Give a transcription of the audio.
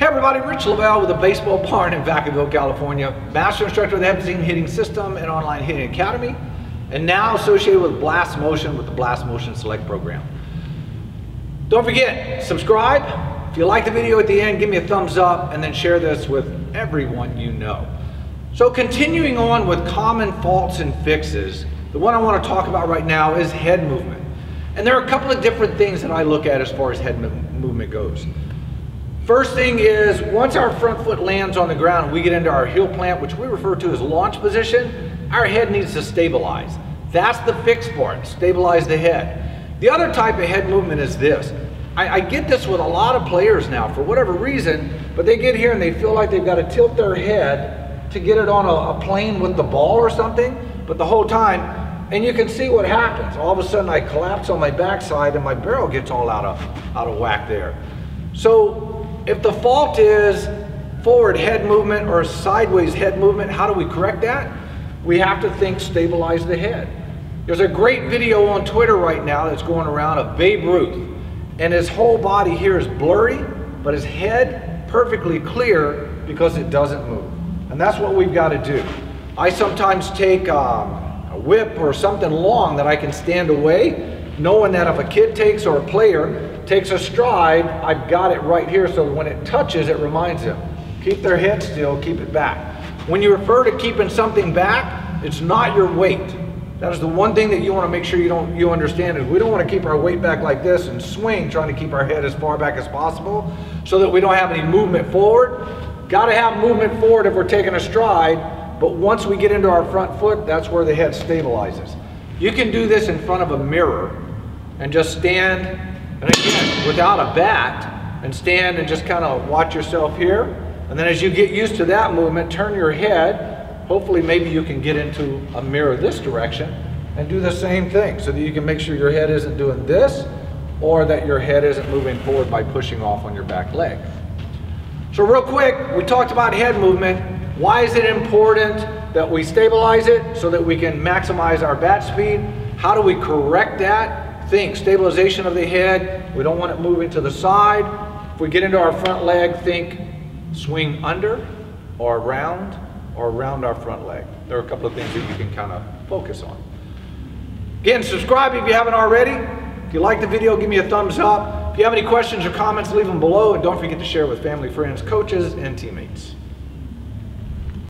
Hey everybody, Rich Lovell with a baseball barn in Vacaville, California. Master instructor of the Epstein hitting system and online hitting academy, and now associated with Blast Motion with the Blast Motion Select program. Don't forget, subscribe. If you like the video at the end, give me a thumbs up and then share this with everyone you know. So continuing on with common faults and fixes, the one I want to talk about right now is head movement. And there are a couple of different things that I look at as far as head movement goes. First thing is, once our front foot lands on the ground and we get into our heel plant, which we refer to as launch position, our head needs to stabilize. That's the fix for it, stabilize the head. The other type of head movement is this. I get this with a lot of players now for whatever reason, but they get here and they feel like they've got to tilt their head to get it on a plane with the ball or something, but the whole time, and you can see what happens. All of a sudden I collapse on my backside and my barrel gets all out of whack there. So if the fault is forward head movement or sideways head movement, how do we correct that? We have to think stabilize the head. There's a great video on Twitter right now that's going around of Babe Ruth, and his whole body here is blurry, but his head perfectly clear because it doesn't move. And that's what we've got to do. I sometimes take a whip or something long that I can stand away, knowing that if a kid takes or a player takes a stride, I've got it right here, so when it touches, it reminds them. Keep their head still, keep it back. When you refer to keeping something back, it's not your weight. That is the one thing that you want to make sure you understand, is we don't want to keep our weight back like this and swing, trying to keep our head as far back as possible so that we don't have any movement forward. Got to have movement forward if we're taking a stride, but once we get into our front foot, that's where the head stabilizes. You can do this in front of a mirror and just stand, and again, without a bat, and stand and just kind of watch yourself here. And then as you get used to that movement, turn your head. Hopefully maybe you can get into a mirror this direction and do the same thing so that you can make sure your head isn't doing this or that your head isn't moving forward by pushing off on your back leg. So real quick, we talked about head movement. Why is it important that we stabilize it so that we can maximize our bat speed? How do we correct that? Think stabilization of the head. We don't want it moving to the side. If we get into our front leg, think swing under or around our front leg. There are a couple of things that you can kind of focus on. Again, subscribe if you haven't already. If you like the video, give me a thumbs up. If you have any questions or comments, leave them below, and don't forget to share with family, friends, coaches, and teammates.